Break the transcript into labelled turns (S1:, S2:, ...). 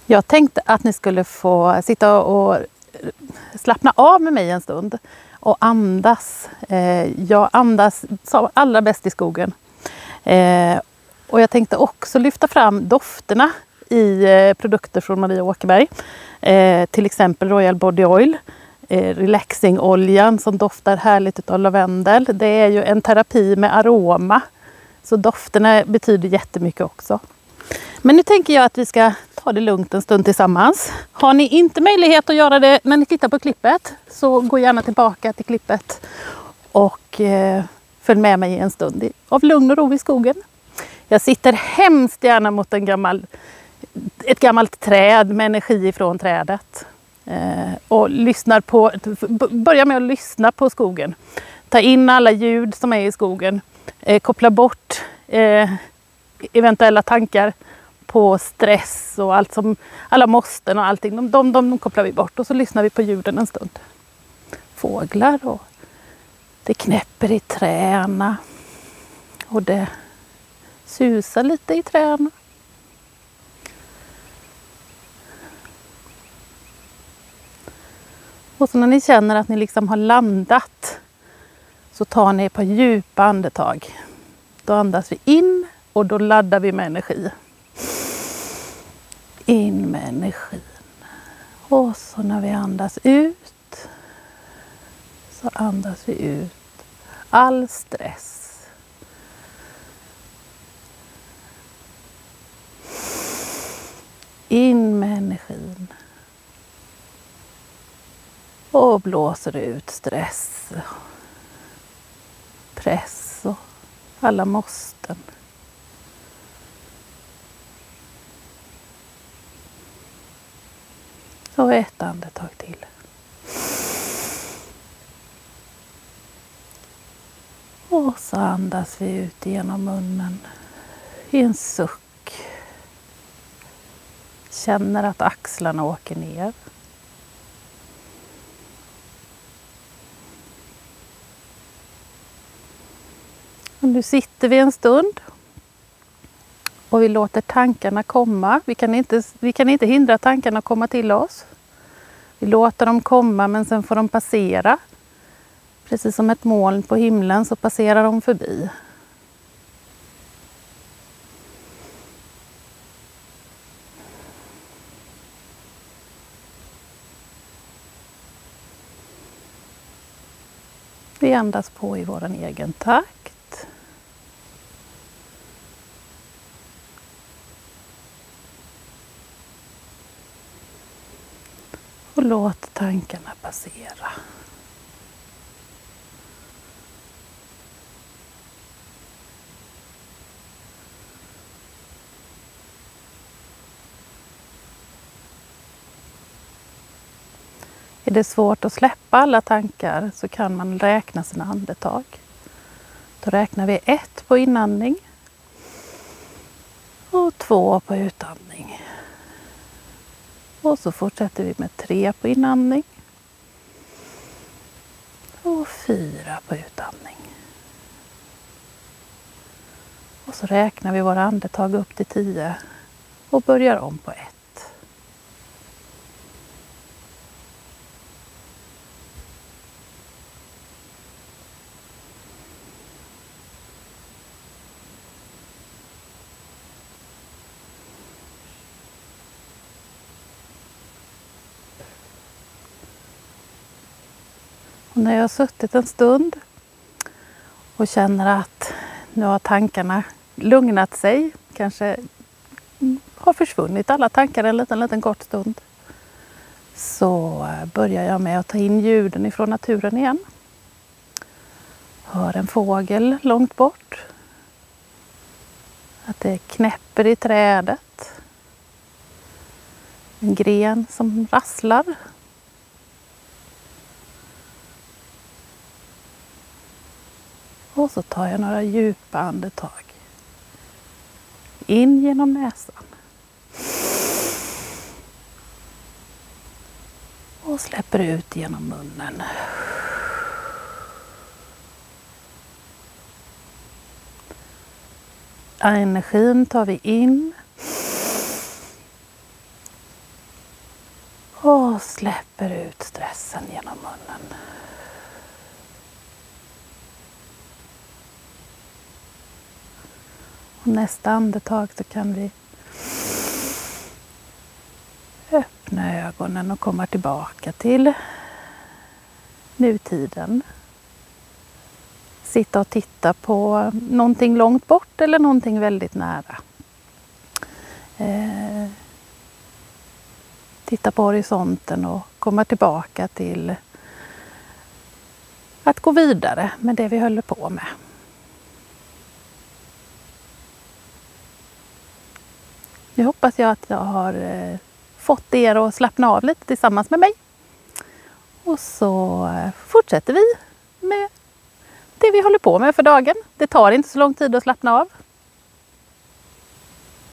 S1: Jag tänkte att ni skulle få sitta och slappna av med mig en stund och andas. Jag andas som allra bäst i skogen. Och jag tänkte också lyfta fram dofterna i produkter från Maria Åkerberg. Till exempel Royal Body Oil, relaxing-oljan som doftar härligt av lavendel. Det är ju en terapi med aroma. Så dofterna betyder jättemycket också. Men nu tänker jag att vi ska ta det lugnt en stund tillsammans. Har ni inte möjlighet att göra det när ni tittar på klippet, så gå gärna tillbaka till klippet och följ med mig en stund av lugn och ro i skogen. Jag sitter hemskt gärna mot ett gammalt träd med energi ifrån trädet. Och börja med att lyssna på skogen. Ta in alla ljud som är i skogen. Koppla bort eventuella tankar på stress och alla måsten och allting. De kopplar vi bort och så lyssnar vi på ljuden en stund. Fåglar och det knäpper i träna och det susar lite i träna. Och så när ni känner att ni liksom har landat, så tar ni ett par djupa andetag. Då andas vi in och då laddar vi med energi. In med energin. Och så när vi andas ut, så andas vi ut all stress. In med energin. Och blåser ut stress, press och alla måsten. Och ett andetag till. Och så andas vi ut genom munnen i en suck. Känner att axlarna åker ner. Och nu sitter vi en stund och vi låter tankarna komma. Vi kan inte hindra tankarna att komma till oss. Vi låter dem komma, men sen får de passera. Precis som ett moln på himlen så passerar de förbi. Vi andas på i vår egen takt. Och låt tankarna passera. Är det svårt att släppa alla tankar så kan man räkna sina andetag. Då räknar vi 1 på inandning och 2 på utandning. Och så fortsätter vi med 3 på inandning och 4 på utandning. Och så räknar vi våra andetag upp till 10 och börjar om på 1. Och när jag har suttit en stund och känner att nu har tankarna lugnat sig, kanske har försvunnit alla tankar en liten kort stund, så börjar jag med att ta in ljuden ifrån naturen igen. Hör en fågel långt bort. Att det knäpper i trädet. En gren som rasslar. Och så tar jag några djupa andetag. In genom näsan. Och släpper ut genom munnen. Energin tar vi in. Och släpper ut stressen genom munnen. Och nästa andetag så kan vi öppna ögonen och komma tillbaka till nutiden. Sitta och titta på någonting långt bort eller någonting väldigt nära. Titta på horisonten och komma tillbaka till att gå vidare med det vi håller på med. Nu hoppas jag att jag har fått er att slappna av lite tillsammans med mig. Och så fortsätter vi med det vi håller på med för dagen. Det tar inte så lång tid att slappna av.